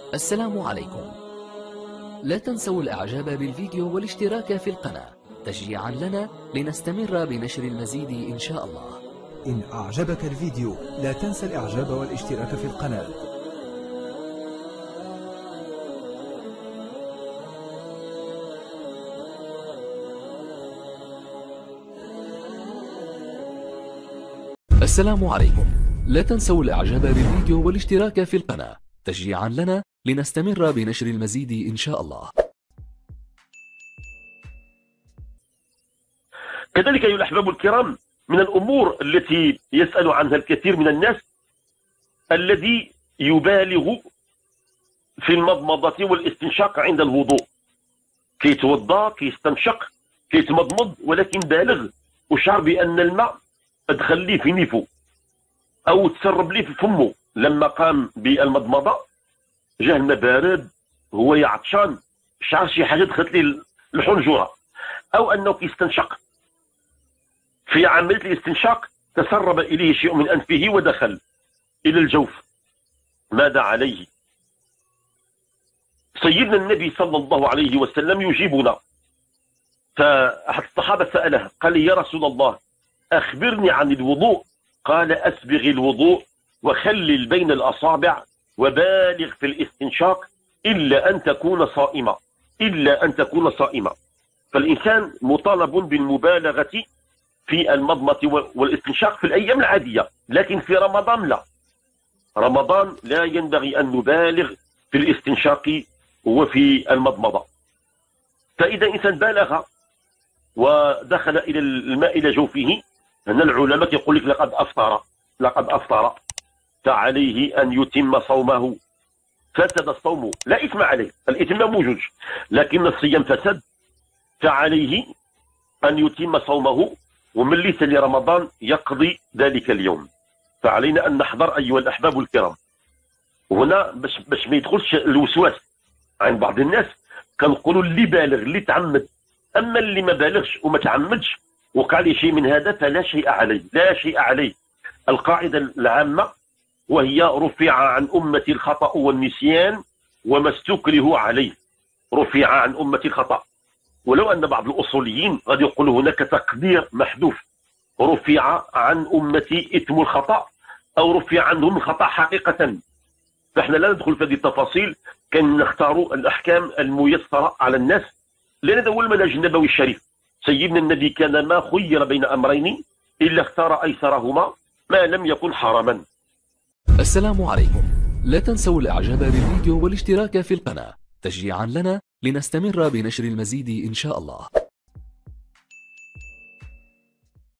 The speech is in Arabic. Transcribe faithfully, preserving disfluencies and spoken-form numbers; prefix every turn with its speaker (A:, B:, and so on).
A: السلام عليكم. لا تنسوا الاعجاب بالفيديو والاشتراك في القناة تشجيعا لنا لنستمر بنشر المزيد ان شاء الله.
B: إن أعجبك الفيديو لا تنسى الإعجاب والاشتراك في القناة.
A: السلام عليكم. لا تنسوا الاعجاب بالفيديو والاشتراك في القناة تشجيعا لنا لنستمر بنشر المزيد ان شاء الله.
C: كذلك أيها الأحباب الكرام، من الأمور التي يسأل عنها الكثير من الناس الذي يبالغ في المضمضة والاستنشاق عند الوضوء، كيتوضا كيستنشق كيتمضمض ولكن بالغ وشعر بأن الماء ادخل ليه في نيفو أو تسرب ليه في فمه لما قام بالمضمضة، جاه الماء بارد هو عطشان شعر شي حاجة دخلت ليه الحنجرة، أو أنه كيستنشق في عملية الاستنشاق تسرب إليه شيء من أنفه ودخل إلى الجوف. ماذا عليه؟ سيدنا النبي صلى الله عليه وسلم يجيبنا. فأحد الصحابة سأله قال: يا رسول الله أخبرني عن الوضوء. قال: أسبغ الوضوء وخلل بين الأصابع وبالغ في الاستنشاق إلا أن تكون صائما إلا أن تكون صائما. فالإنسان مطالب بالمبالغة في المضمضة والاستنشاق في الأيام العادية، لكن في رمضان لا. رمضان لا ينبغي أن نبالغ في الاستنشاق وفي المضمضة. فإذا إنسان بالغ ودخل إلى الماء إلى جوفه، أن العلماء يقول لك لقد أفطر لقد أفطر فعليه أن يتم صومه. فسد الصوم، لا إثم عليه، الإثم موجود، لكن الصيام فسد، فعليه أن يتم صومه، ومن ليس لرمضان يقضي ذلك اليوم. فعلينا أن نحذر أيها الأحباب الكرام. هنا باش باش ما يدخلش الوسواس عند بعض الناس، كنقولوا اللي بالغ اللي تعمد، أما اللي ما بالغش وما تعمدش وقع لي شيء من هذا فلا شيء عليه لا شيء عليه. القاعدة العامة وهي: رفع عن أمتي الخطأ والنسيان وما استكره عليه. رفع عن أمتي الخطأ، ولو أن بعض الأصوليين قد يقول هناك تقدير محذوف: رفع عن أمتي إثم الخطأ، أو رفع عنهم الخطأ حقيقة. فإحنا لا ندخل في هذه التفاصيل، كان نختار الأحكام الميسرة على الناس، لأن هذا هو المنهج النبوي الشريف. سيدنا النبي كان ما خير بين أمرين إلا اختار أيسرهما ما لم يكن حراما.
A: السلام عليكم. لا تنسوا الاعجاب بالفيديو والاشتراك في القناة تشجيعا لنا لنستمر بنشر المزيد ان شاء الله.